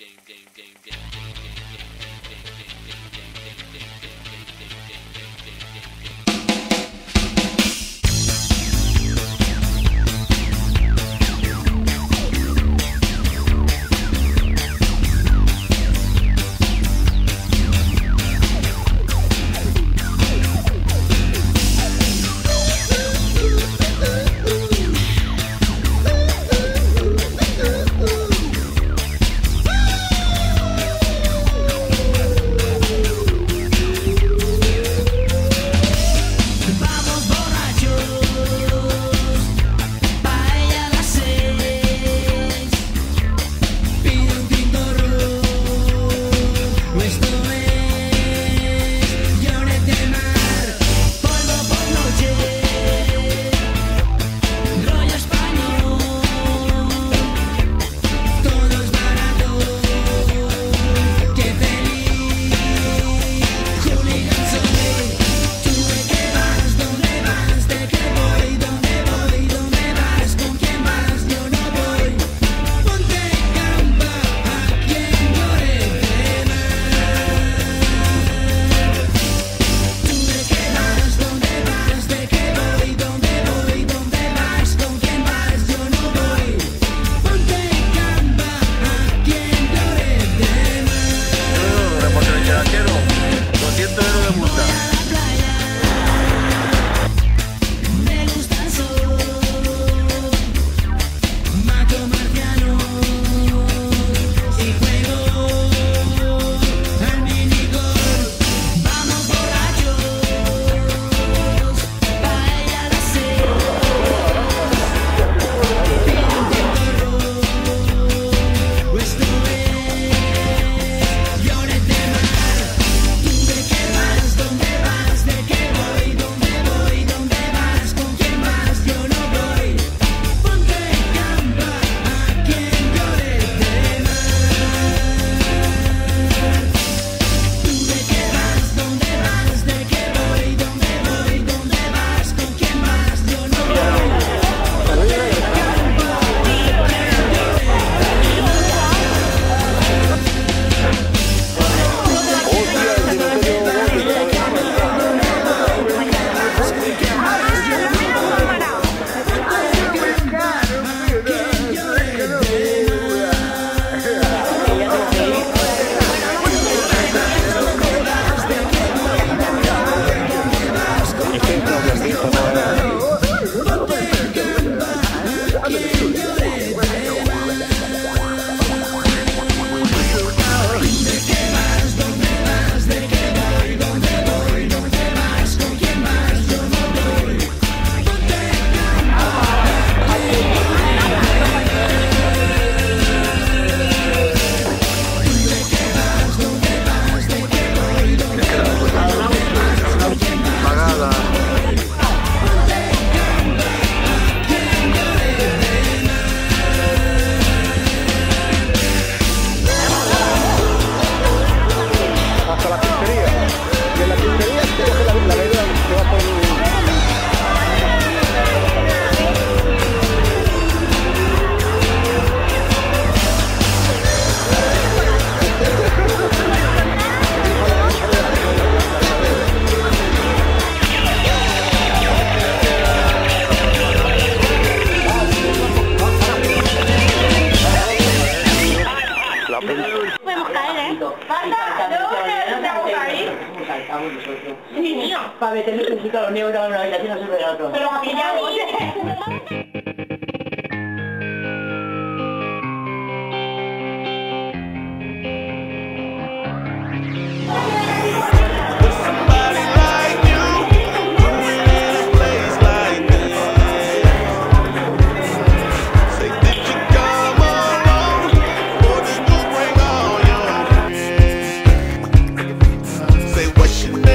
Sí, mío. Para meterle música a los niños que estaban en una habitación no sirve de otro. Pero a mí ya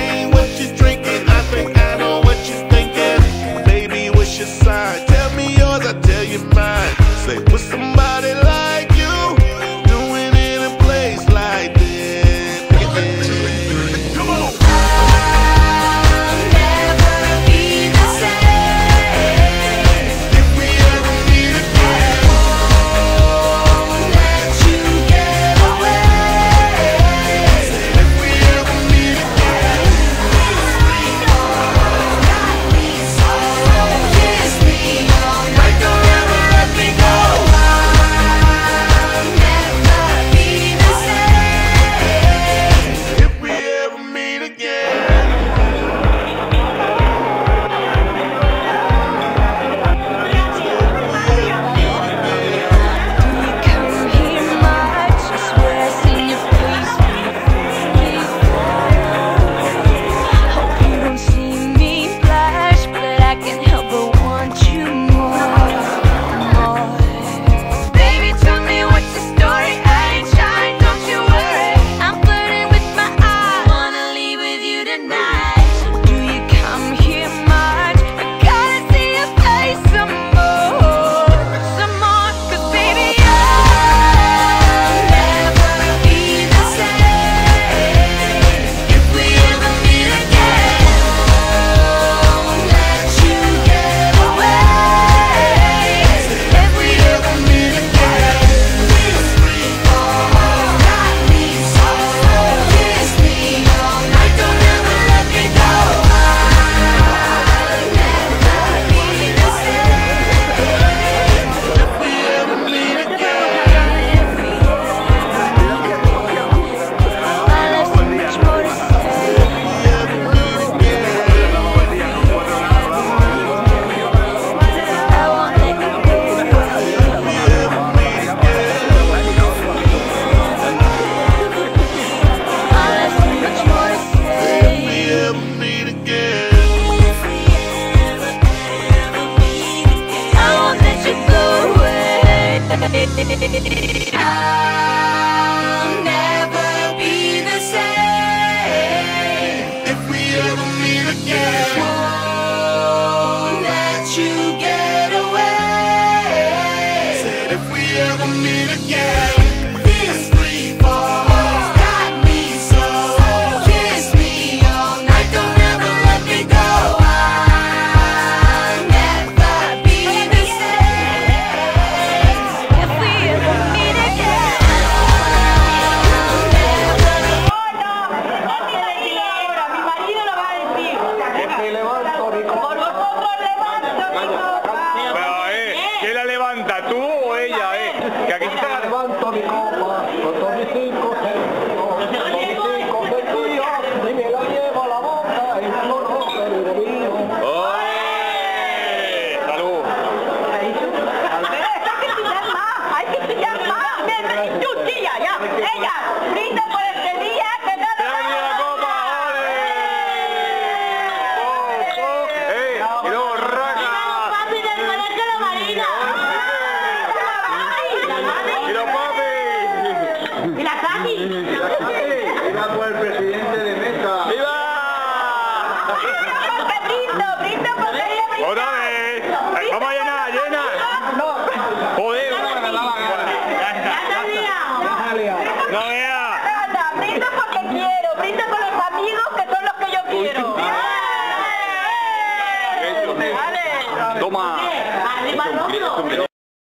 Tell me your Venga, brindis por este día que no ¡Se ha venido la copa! ¡Ole! ¡Y luego raca! papi del colegio de Marina. ¡Y los papis! ¿Y la Cati? Iba por el presidente de Meta. ¡Viva! Brindo porque ella brinda. ¡Otra vez! ¡Vamos a llenar, llena! ¡Joder! ¡No vea! Anda, brindo porque quiero, brindo con los amigos que son los que yo quiero. ¡Vale! ¡Toma! Arriba el hombro.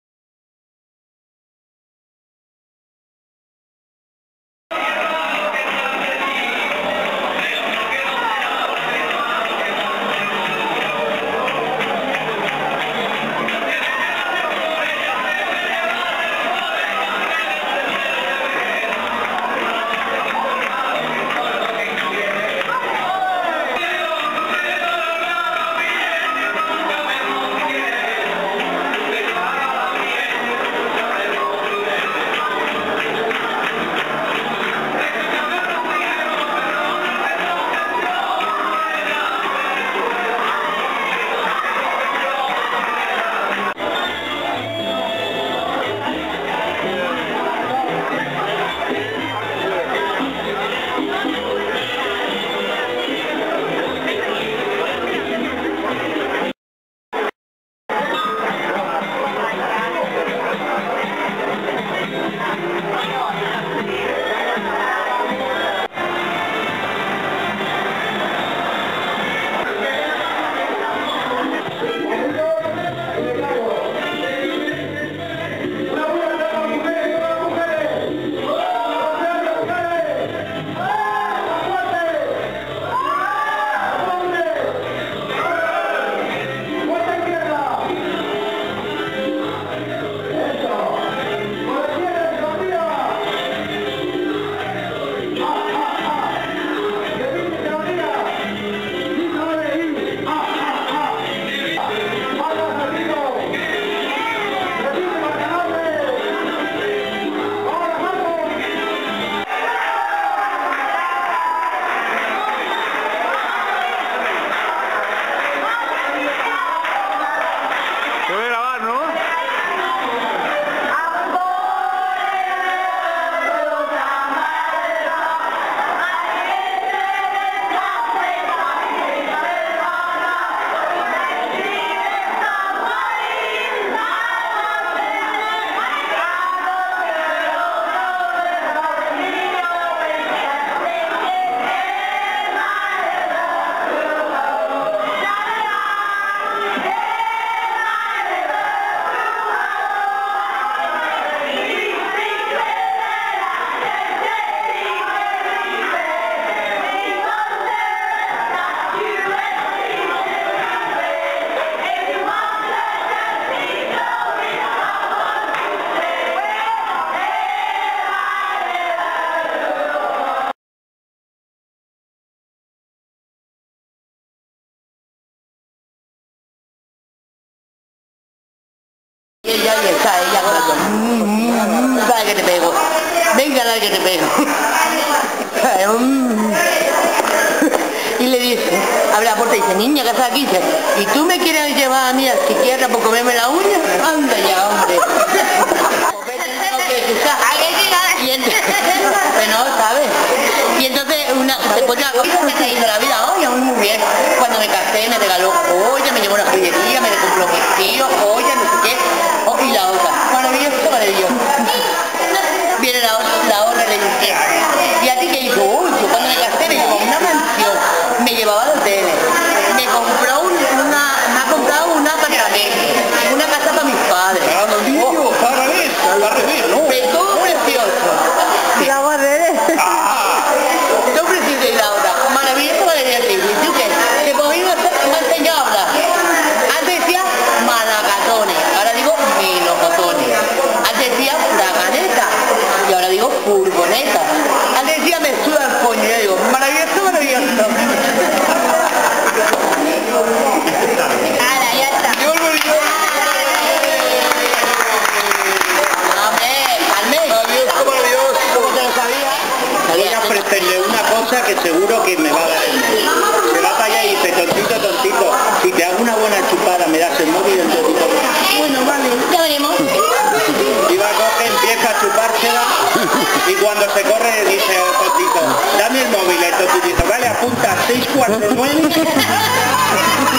Ella y está ella hablando. Dale que te pego. Venga, dale que te pego. Y le dice, abre la puerta y dice, niña, ¿qué haces aquí? Dice, ¿y tú me quieres llevar a mí al psiquiatra por comerme la uña? Anda ya, hombre. Y entonces, bueno, ¿sabes? Y entonces se pone la cosa y me la vida, oye, muy bien. Cuando me casé me regaló joya, me llevó a una joyería, me compró vestido, joya, no sé qué. Oh, y la otra, maravilloso, maravilloso. Viene la otra y le dice, ¿y a ti qué hizo? Uy, yo cuando me casé me llevó a una mansión, me llevaba al hotel, me compró me ha comprado un apartamento, una casa para mis padres. Al revés, ¿no? Pero todo precioso. La barrera. Todo precioso y la otra. Maravilloso para decir. ¿Y tú qué? Que por mí me ha enseñado a hablar. Antes decía malacatones, ahora digo melocotones. Antes decía fraganeta y ahora digo furgoneta. Antes decía me suda el coño, yo digo maravilloso, maravilloso. Ahora, ya está. Maravilloso, maravilloso. cosa que seguro que me va a dar el móvil. Se va para allá y dice, tontito, tontito, si te hago una buena chupada me das el móvil, el tontito. Bueno, vale, ya veremos. Y va, coge, empieza a chupársela y cuando se corre dice al tontito, dame el móvil, el tontito dice, vale, apunta 649.